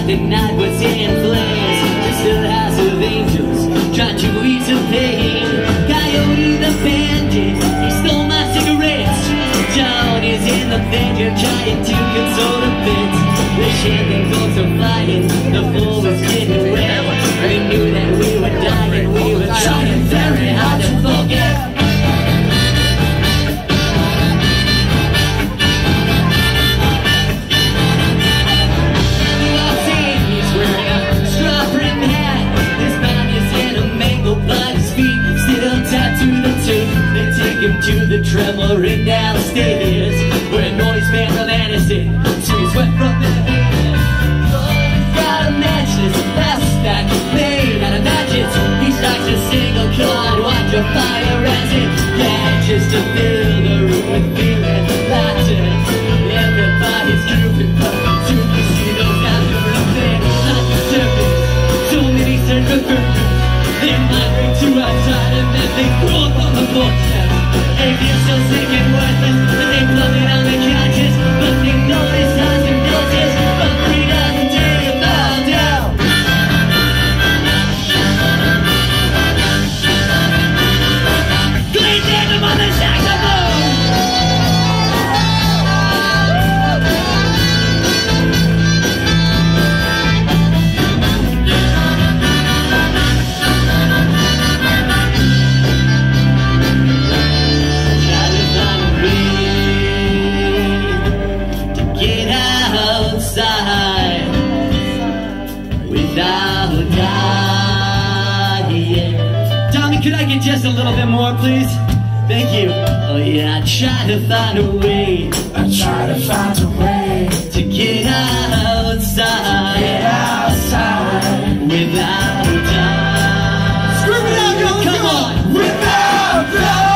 The night was in flames, just a house of angels trying to ease the pain. Coyote the bandit, he stole my cigarettes. John is in the vineyard trying to console the bits. The champagne corks are flying, the floor was getting red. We knew that we were dying, we were trying very hard to forget. To the tremor and downstairs, where noise man of Aniston, so he swept from the head. Oh, he's got a matchless fast stack made out of matches. He strikes a single chord, watch a fire as it catches to fill the room with feeling laughter. Everybody's drooping, but soon we see those guys different things like the surface. So many circles burning, they migrate to outside and then they throw up on the porch. They feel so sick and worthless, but they plug it on the couches. But they know this has some doses, but freedom didn't fall down. Glenn Denham on the saxophone. Tommy, could I get just a little bit more, please? Thank you. Oh yeah, I try to find a way. I try to find a way to get outside. Get outside without time. Scream it out, yo! Come on! Without time.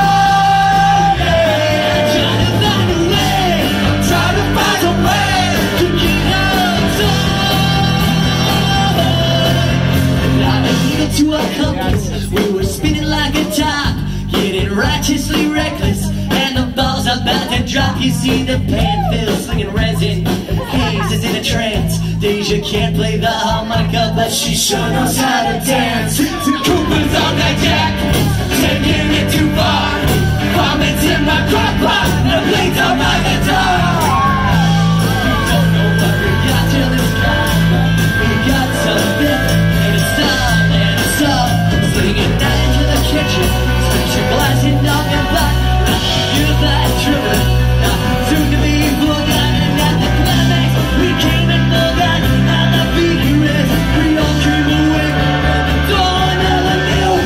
To our compass, we were spinning like a top, getting righteously reckless, and the ball's about to drop. You see the pan fill slinging resin, Hayes is in a trance. Deja can't play the harmonica, but she sure knows how to dance. Cooper's on that jack, taking it too far. Vomits in my crock pot, and the blades on my guitar. We don't know what we got till it's gone, but we got something, and it's time. Sling it down into the kitchen, smash your glass in dog and pot. You're that trigger, soon to be forgotten. At the climax, we came and forgot how the beat is. We all came away from the dawn of a new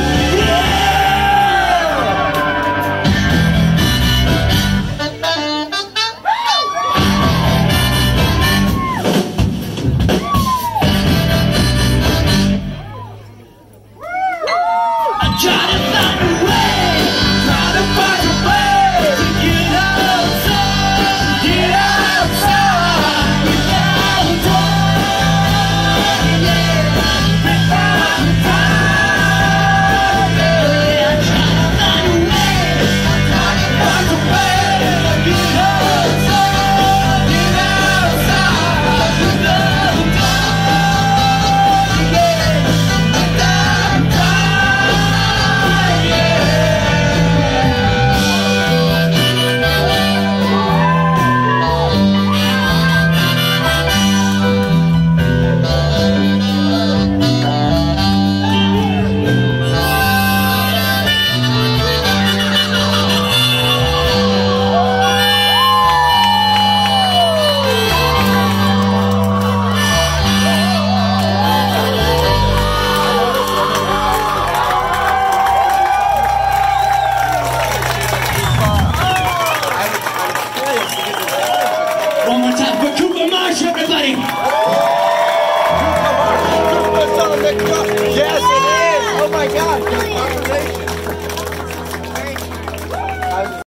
Yes, it is! Oh my God!